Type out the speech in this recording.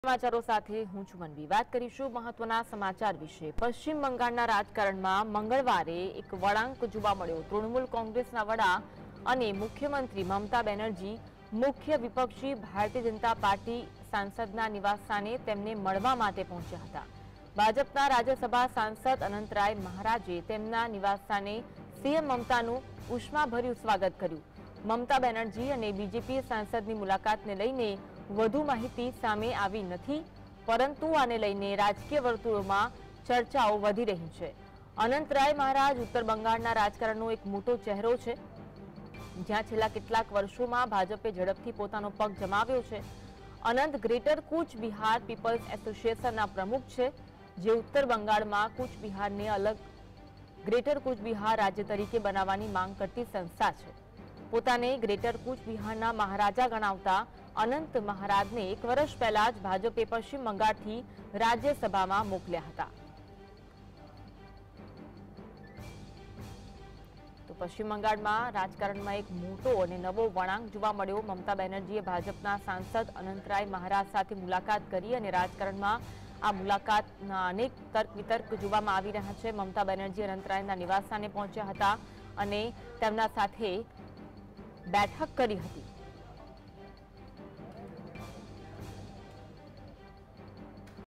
સમાચારો સાથે હું છું મનવી। વાત કરીશું મહત્વના સમાચાર વિશે। પશ્ચિમ બંગાળના રાજકારણમાં મંગળવારે એક વળાંક જોવા મળ્યો। તૃણમૂલ કોંગ્રેસના વડા અને મુખ્યમંત્રી મમતા બેનર્જી મુખ્ય વિપક્ષી ભારતીય જનતા પાર્ટી સાંસદના નિવાસસ્થાને તેમને મળવા માટે પહોંચ્યા હતા। ભાજપના રાજ્યસભા સાંસદ અનંતરાય મહારાજે તેમના નિવાસસ્થાને સીએમ મમતાનું ઉષ્માભર્યું સ્વાગત કર્યું। મમતા બેનર્જી અને બીજેપી સાંસદની મુલાકાતને લઈને વધુ માહિતી સામે આવી નથી, પરંતુ આને લઈને રાજકીય વર્તુળોમાં ચર્ચાઓ વધી રહી છે। અનંતરાય મહારાજ ઉત્તર બંગાળના રાજકારણનો એક મોટો ચહેરો છે, જ્યાં છેલ્લા કેટલાક વર્ષોમાં ભાજપે ઝડપથી પોતાનો પગ જમાવ્યો છે। અનંત ગ્રેટર કૂચ બિહાર પીપલ્સ એસોસિએશનના પ્રમુખ છે, જે ઉત્તર બંગાળમાં કૂચ બિહારને અલગ ગ્રેટર કૂચ બિહાર રાજ્ય તરીકે બનાવવાની માંગ કરતી સંસ્થા છે। પોતાને ગ્રેટર કૂચ બિહારના મહારાજા ગણાવતા અનંત મહારાજને એક વર્ષ પહેલા જ ભાજપે પશ્ચિમ બંગાળથી રાજ્યસભામાં મોકલ્યા હતા। તો પશ્ચિમ બંગાળમાં રાજકારણમાં એક મોટો અને નવો વળાંક જોવા મળ્યો। મમતા બેનર્જીએ ભાજપના સાંસદ અનંતરાય મહારાજ સાથે મુલાકાત કરી અને રાજકારણમાં આ મુલાકાતના અનેક તર્ક વિતર્ક જોવામાં આવી રહ્યા છે। મમતા બેનર્જી અનંતરાયના નિવાસસ્થાને પહોંચ્યા હતા અને તેમના સાથે બેઠક કરી હતી।